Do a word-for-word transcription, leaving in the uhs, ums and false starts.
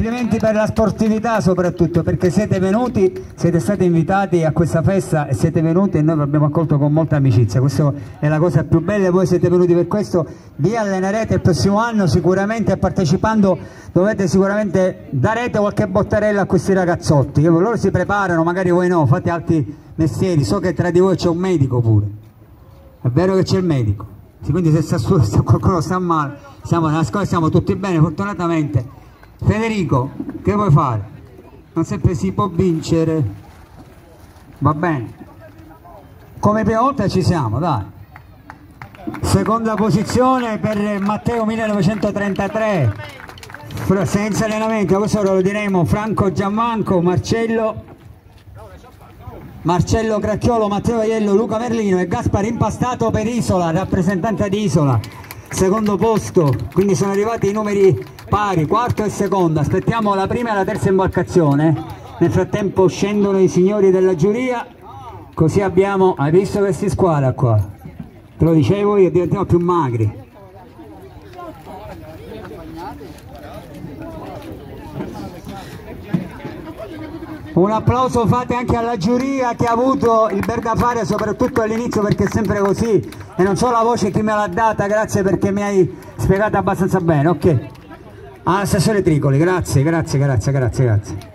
complimenti per la sportività soprattutto, perché siete venuti, siete stati invitati a questa festa e siete venuti e noi vi abbiamo accolto con molta amicizia. Questa è la cosa più bella, voi siete venuti per questo, vi allenerete il prossimo anno sicuramente, partecipando dovete sicuramente, darete qualche bottarella a questi ragazzotti, che loro si preparano, magari voi no, fate altri mestieri, so che tra di voi c'è un medico pure, è vero che c'è il medico, quindi se, sta su, se qualcuno sta male, siamo nella scuola, siamo tutti bene fortunatamente. Federico, che vuoi fare? Non sempre si può vincere, va bene, come prima volta ci siamo, dai. Seconda posizione per Matteo millenovecentotrentatré, senza allenamento, questo lo diremo, Franco Giammanco, Marcello Marcello Cracchiolo, Matteo Aiello, Luca Merlino e Gaspar Impastato per Isola, rappresentante di Isola, secondo posto, quindi sono arrivati i numeri pari, quarto e secondo. Aspettiamo la prima e la terza imbarcazione, nel frattempo scendono i signori della giuria, così abbiamo, hai visto questi squadra qua, te lo dicevo io, diventiamo più magri. Un applauso fate anche alla giuria che ha avuto il ber da fare soprattutto all'inizio, perché è sempre così e non so la voce chi me l'ha data, grazie perché mi hai spiegato abbastanza bene, ok. All'assessore Tricoli, grazie, grazie, grazie, grazie, grazie.